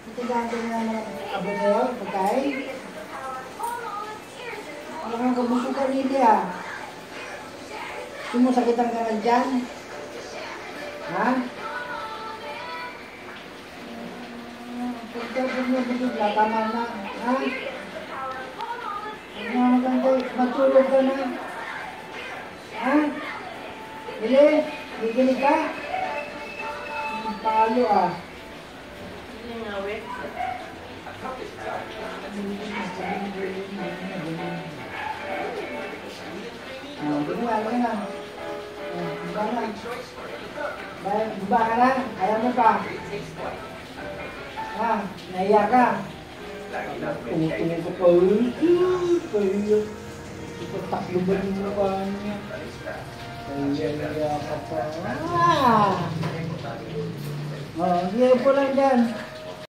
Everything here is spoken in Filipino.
Itigaan ko na ng abo na yun, pagkain. Wala kang kabusukan nila ah. Sumusakitan ka na dyan. Ha? Pagkabog mo busugla, tama na. Ha? Matulog ka na. Ha? Bili? Bigili ka? Palo ah. Buba ka na? Ayaw mo pa? Ha? Naiya ka? Tungtungin ko pa. Kaya. Ipataklo ba yung mukha niya? Kaya ka pa. Sige po lang dyan.